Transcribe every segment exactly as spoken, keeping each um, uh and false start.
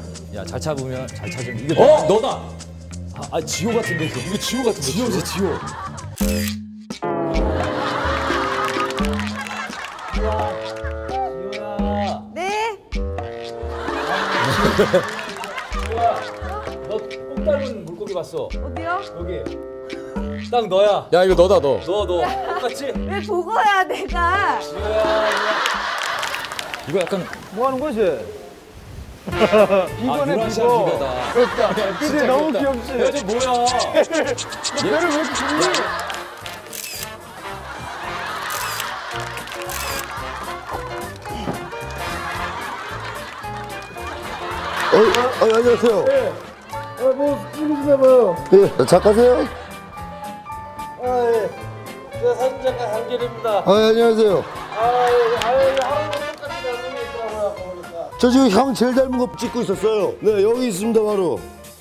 야, 잘 찾으면 잘 찾으면 이게 어? 너, 너다. 아, 아 지호 같은데 이거. 이거 지호 같은데. 지호지 지호. 지호야. 네. 지호야. 너 꼭 닮은 물고기 봤어. 어디요? 여기. 딱 너야. 야 이거 너다 너. 너 너. 똑같지? 왜 보고야 내가? 지호야. 이거 약간 뭐 하는 거지? 비거네 비거. 비거다. 그러니까 피디 너무 귀엽지? 야, 저 뭐야? 얘를 왜 이렇게 좋니? 어, 어, 어, 안녕하세요. 네. 아, 뭐 찍으시나 봐요. 예, 작가세요? 아, 예. 제가 사진작가 한길입니다. 아, 예, 안녕하세요. 아, 예. 아, 예. 하루 똑같이 나는 게 있더라고요, 아까 보니까. 저 지금 형 제일 닮은 거 찍고 있었어요. 네, 여기 있습니다, 바로.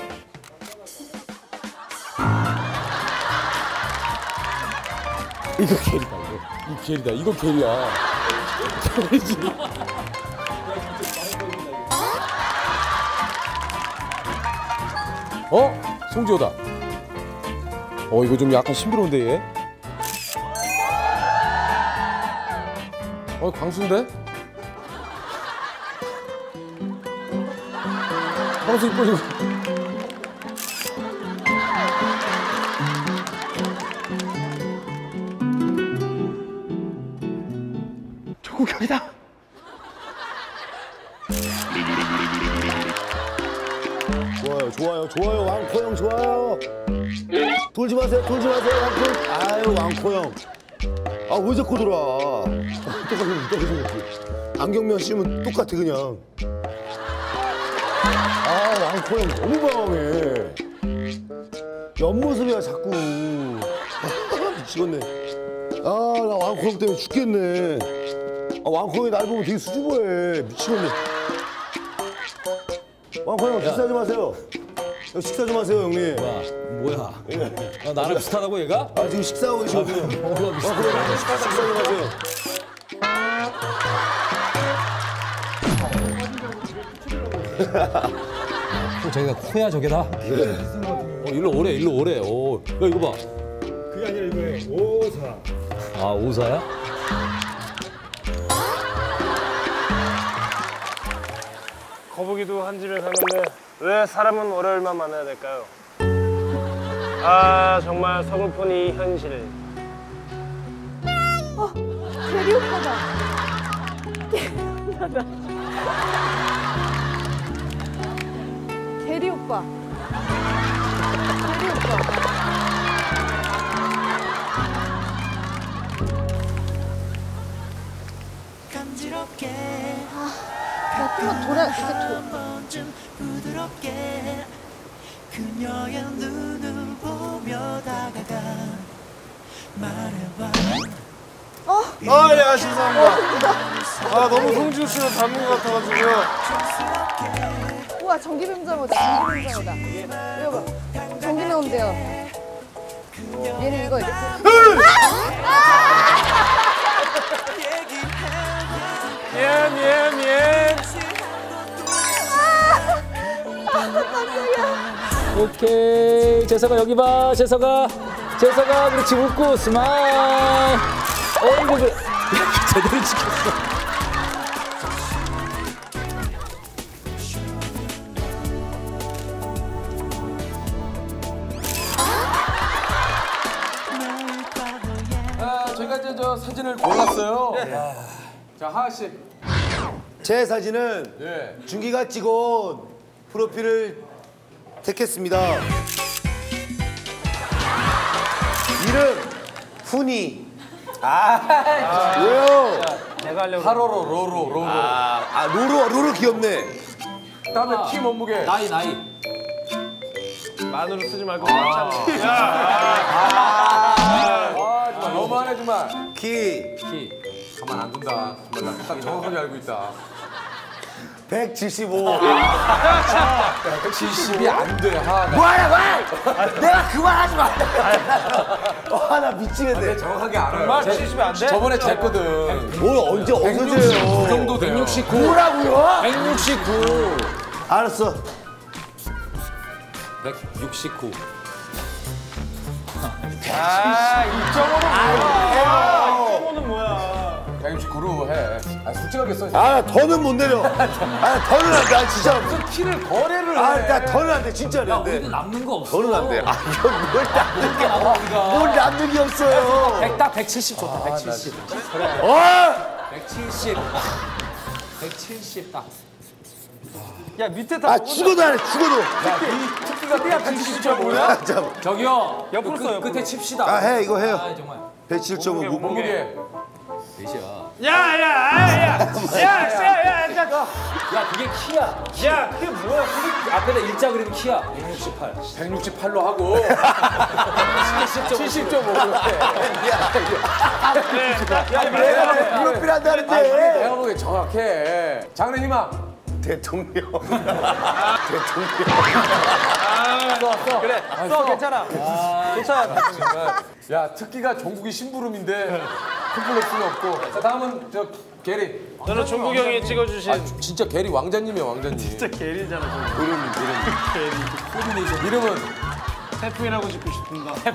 이거 게리다 이거. 이 게리다. 이거 게리야. 게리지. 어? 송지호다. 어 이거 좀 약간 신비로운데 얘. 어 광수인데? 광수 이뻐 지금. 조국형이다. 좋아요, 좋아요, 좋아요. 왕코 형 좋아요. 돌지 마세요, 돌지 마세요, 왕코. 아유, 왕코 형. 아, 왜 자꾸 들어와? 똑같이, 똑같이. 안경면 씌우면 똑같아, 그냥. 아, 왕코 형 너무 방황해. 옆모습이야, 자꾸. 아, 미치겠네. 아, 나 왕코 형 때문에 죽겠네. 아, 왕코 형이 날 보면 되게 수줍어해. 미치겠네. 왕코 형, 식사 좀 하세요. 형, 식사 좀 하세요, 형님. 뭐야? 뭐야? 아, 나랑 비슷하다고 얘가? 아, 지금 식사하고 계시거든요. 뭐가 아, 비슷해? 그래, 식사, 식사 좀 하세요. 또 저기가 코야 저게다. 어 일로 오래 일로 오래. 오, 야 이거 봐. 그게 아니라 이거예요. 오사. 아 오사야? 거북이도 한 집에 사는데 왜 사람은 월요일만 만나야 될까요? 아 정말 서글픈 이 현실. 어, 대리 오빠다. 대리 대리 오빠. 대리 오빠. 아, 야, 좀만 돌아, 이렇게 도. 부드럽게 그녀의 눈을 보며 다가가 말해봐. 어? 아, 예, 아, 죄송합니다. 아, 너무 송지호 씨랑 닮은 것 같아가지고요. 우와, 전기뱀장어다, 전기뱀장어다. 이거 봐. 전기 나온대요. 얘는 이거 이렇게. 미안, 미안, 미안. 오케이. 재석아 여기 봐. 재석아. 재석아 그렇지 웃고 스마일. 어이구 그래. 제대로 찍혔어. 아 저희가 이제 저 사진을 골랐어요. 자 하하 씨. 제 사진은 예. 준기가 찍어온 프로필을 택했습니다. 이름 훈이. 아, 왜요? 내가 하려고. 하로로 로로 로로. 아, 아 로로 로로 귀엽네. 다음에 키 몸무게. 나이 나이. 만으로 쓰지 말고 꽉 잡아. 아 정말 너무하네 정말. 키 키. 가만 안 둔다. 정말 나 딱 정확하게 알고 있다. 백칠십오. 백칠십이 안 돼, 하하가. 뭐하냐, 뭐? 내가 그만하지 마. 와, 나 미치겠네. 정확하게 알아요. 정말 제- 칠십이 안 돼? 저번에 쟀거든. 뭘 언제 어디서 그 재요? 정도 돼요. 백육십구. 뭐라고요? 백육십구. 알았어. 백육십구. 아, 이 점은 뭐야? 백육십구로 해. 아 솔직하게 써. 아, 더는 못 내려. 아, 더는 안 돼. 아, 진짜. 무슨 키를 거래를 해. 아, 나 더는 안 돼. 진짜로 안 우리도 돼. 남는 거 없어. 더는 안 돼. 아, 이건 뭘 남는 게 뭘 남는 게 없어요. 백, 딱 백칠십 좋다. 백칠십. 어! 백칠십. 백칠십 딱. 야, 밑에 다 아, 죽어도 안 해. 죽어도. 특기가 백칠십 점 오야? 잠깐만. 저기요. 옆으로 그, 써, 끝- 옆으로. 끝에 칩시다. 아, 해. 이거 해요. 아, 정말. 백칠 점 오 무. 몸무게. 몇이야? 야, 야, 야, 야, 야, 야, 야, 야, 야, 그게 키야. 야, 그게 뭐야? 그게 앞에다 일자 그리면 키야. 백육십팔. 백육십팔로 하고 칠십 점 오로 해. 야, 내가 무릎을 한다는데. 내가 보기엔 정확해. 장래 희망. 대통령. 그래, 써, 괜찮아. 괜찮아. 야 특기가 종국이 심부름인데 콤플렉스는 없고. 자 다음은 저 게리. 저는 종국 형이 찍어주신. 아 진짜 게리 왕자님이야 왕자님. 진짜 게리잖아, 저. 이름 이름. 이름은 태풍이라고 짓고 싶습니다.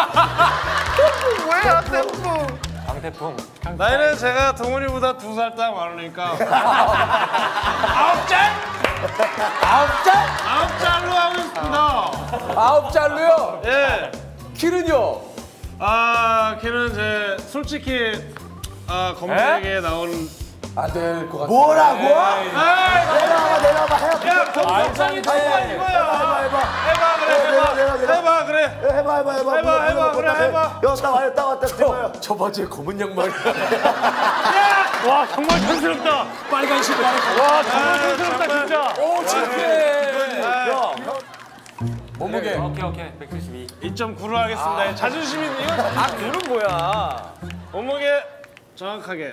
뭐야, 태풍. 강태풍. 나이는 제가 동훈이보다 두 살 딱 많으니까. 아홉 짤? 아홉 짤? 아홉 짤로 하고 있습니다. 아홉 짤로요? 예. 키는요? 아, 걔는 제 솔직히 아, 검색에 나오는. 안 될 것 같아. 뭐라고? 아이, 내려와봐, 내려와봐. 해봐. 야, 검색창이 다 해봐, 이거야. 해봐. 해봐, 그래, 내려, 해봐. 내려, 내려. 해봐, 그래. 해봐, 해봐, 해봐. 해봐, 해봐, 그래, 해봐. 야, 딱 와요, 딱 왔다. 해봐요. 저 바지에 검은 양말. 와, 정말 촌스럽다. 빨간 신발. 와, 정말 촌스럽다, 진짜. 오 창피해. 야. 몸무게. 오케이, 오케이. 백칠십이. 이 점 구로 하겠습니다. 자존심이 이거 다 구는 뭐야? 몸무게 정확하게.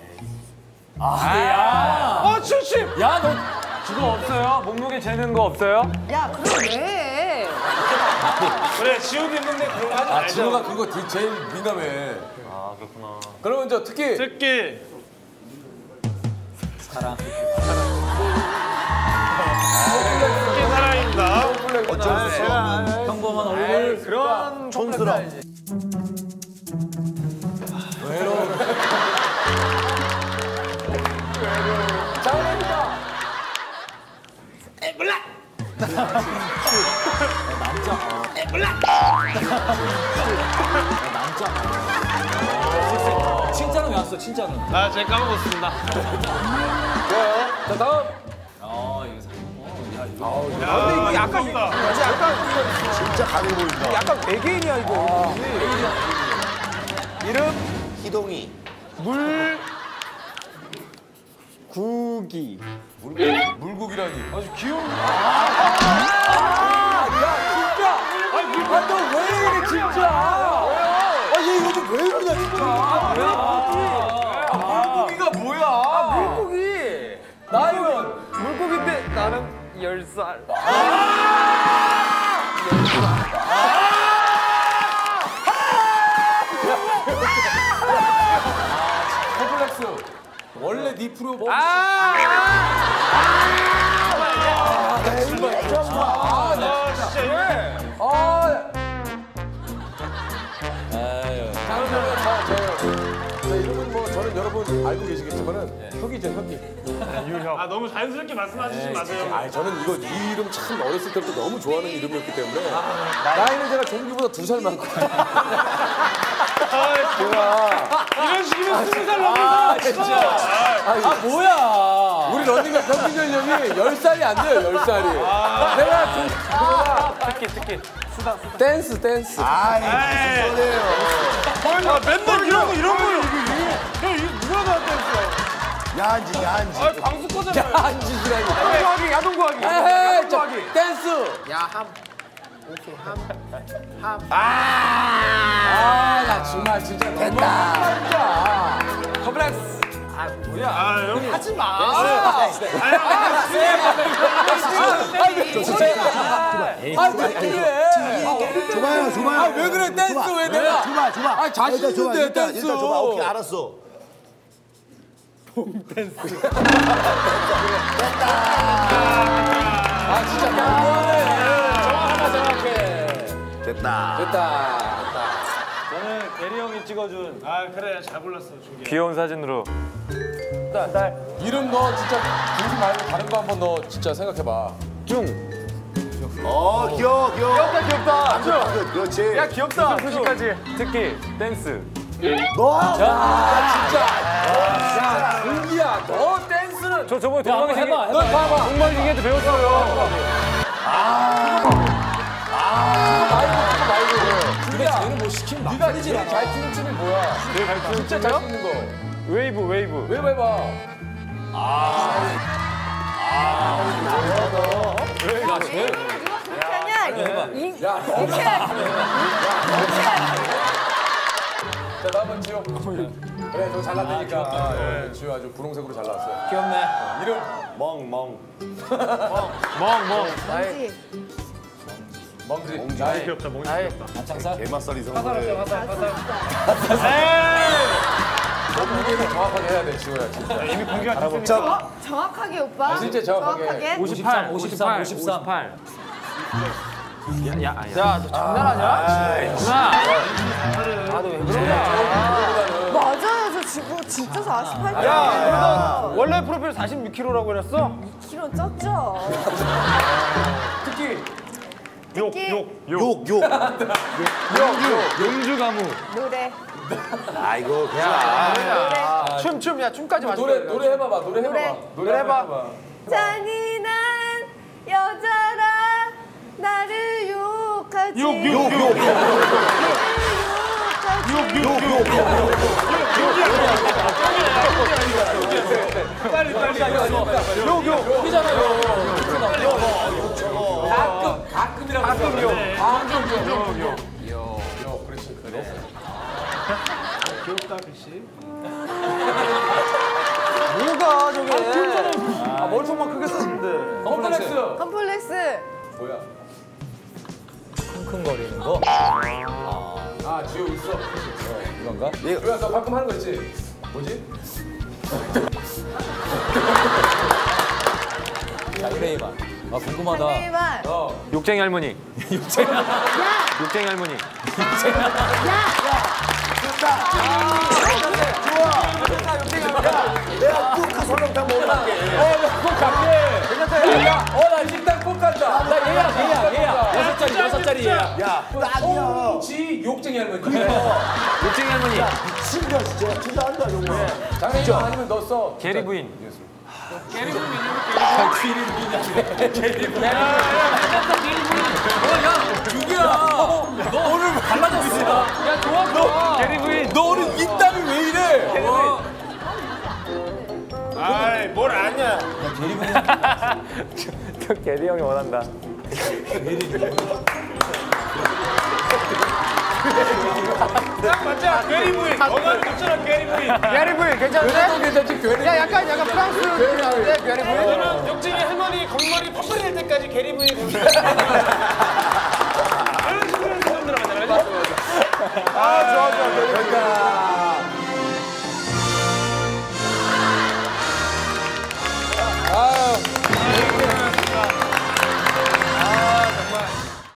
아, 어, 칠십. 야. 야, 너 그거 없어요? 몸무게 재는 거 없어요? 야, 그럼 왜 해? 그래, 지우개 있는데 그런 거 하지 아 말자. 진호가 그거 디- 제일 민감해. 아, 그렇구나. 그러면 저 특기. 특기. 사랑. 특기 사랑입니다. 어쩔 수 없는 평범한 얼굴. 그런 촌스러움. 칭찬은 왜 왔어? 칭찬은. 아, 제가 까먹었습니다. 좋아요. 자 다음. 아, 이거 사. 야, 근데 이거 약간 이다. 진짜 가게 보인다. 약간 외계인이야, 이거. 이름 희동이. 물 구기. 물고기라니. 아주 귀여운. 아너왜 이래 진짜. 아얘 이거 좀 왜 이러냐 진짜. 아, 물고기가 뭐야? 물고기. 나는 물고기인데 나는 열 살. 콤플렉스. 원래 네 프로 뭐. 아, 아, 진짜 왜? 아. 아유. 다음 저는 자, 저, 저 이름은 뭐 저는 여러분 알고 계시겠지만은 혁이죠 혁이. 아, 너무 자연스럽게 말씀하시지 마세요. 아 저는 이거 이 이름 참 어렸을 때부터 너무 좋아하는 이름이었기 때문에 나이는 제가 종기보다 두 살 많거든요. 제가 이런 식이면 스무 살 넘는 사람 진짜. 아, 뭐야? 우리 런닝가 평균 연령이 열 살이 안 돼요, 열 살이. 내가 종기보다 특기 특기. 댄스 댄스. 아이, 무슨 소리예요. 아, 맨날 이런 거 이런 거 이거 이거 형 이거 누가 나한테 했어? 야한지, 야한지. 아, 방수 꺼잖아요. 앉으시라니. 야동구하기 야동구하기. 에헤이, 저 댄스. 아, 나 정말 진짜 된다. 컴플렉스. 아, 뭐야? 아, 형 하지 마. 아, 왜 그래? 줘봐요, 줘봐요. 아, 왜 그래? 댄스 왜 내가? 줘봐, 줘봐. 아, 자신 일단 줘봐, 있는데, 일단, 댄스. 일단 줘봐. 오케이, 알았어. 아, 됐다. 저는 게리 형이 찍어준. 아 그래 잘 골랐어 준기. 귀여운 사진으로. 이름 너 진짜 중지 말고 다른 거 한번 너 진짜 생각해봐. 어 귀여워 귀여워. 귀엽다 귀엽다. 그, 그렇지. 야 귀엽다. 표시까지. 특히 댄스. 야, 준기야, 너 댄스는 저 저번에 야, 한번 동방신기 해봐, 해봐. 너 봐봐. 동방신기한테 배웠어요. 근데 쟤는 뭐 시키면 나. 네가 제일 잘 추는 춤이 뭐야? 제일 잘 추는 진짜 잘 추는 거. 웨이브 웨이브. 왜 해봐. 야, 쟤. 그렇게 하냐? 이- 야, 이렇게 자, 다음은 지호. 그래, 너 잘났다니까. 아, 예. 지호 아주 분홍색으로 잘 나왔어요. 귀엽네. 이름 멍멍. 멍멍. 뭐지? 멍지. 나이. 귀엽다 몽이 귀엽다. 앞장살. 개맛살 이상한 거래. 몸무게는 정확하게 해야 돼, 지호야. 진짜. 이미 공개가 됐으니까. 정확하게 오빠? 진짜 정확하게. 오십삼, 오십삼, 오십삼. 오십팔. 야야 야. 야, 너 장난 아니야? 누나. 맞아요. 저 지금 진짜 사십팔 개. 야, 그러던 원래 프로필 사십육 킬로그램라고 해놨어? 키로 쪘죠? 특히 욕, 특히 욕. 욕 욕. 용주 가무. 노래. 아이고 그냥. 춤, 춤, 야, 춤까지 맞춰. 노래 노래 해봐봐. 노래 해봐봐. 노래. 노래 해봐. 잔인한 여자라 나를 욕하지. 욕, 욕, 욕. 빨리 빨리. 욕 욕. 욕이잖아요. 가끔 가끔이라고. 가끔 욕. 가끔 욕. 욕. 욕. 그렇지. 그래. 귀엽다, 글씨. 뭐가 저게? 아, 머리통만 크게 썼는데. 컴플렉스. 컴플렉스. 뭐야? 킁킁거리는 거. 아, 지호 있어. 어, 이건가? 예. 그래, 너 가끔 하는 거 있지? 뭐지? 장래희만. 아, 궁금하다. 상대만. 어. 욕쟁이 할머니. 욕쟁이 할머니. 내가 뚝그 설렁탕 먹어볼게. 꼭 갈게. 괜찮다. 야, 어, 나 식당 꼭 간다. 나 얘야, 얘야, 얘야. 여섯 짜리, 여섯 짜리 얘야. 야 딱이야. 홍지 욕쟁이 할머니. 욕쟁이 할머니. 미친다 진짜. 진짜 한다 정말. 장애인 아니면 너 써. 게리 부인. 너 오늘 달라졌어. 야 좋아 좋아. 게리 부인. 너 오늘 입담이 왜 이래? 아이, 뭘 아냐. 저 게리 형이 원한다. 딱 맞자, 게리 부인. 너가 좋잖아, 게리 부인. 게리 부인 괜찮은데? 그래도 괜찮지 괜히. 야 약간 약간 프랑스 느낌인데 게리 부인. 저는 욕쟁이 할머니 거짓말이 퍽퍽이 될 때까지 게리 부인.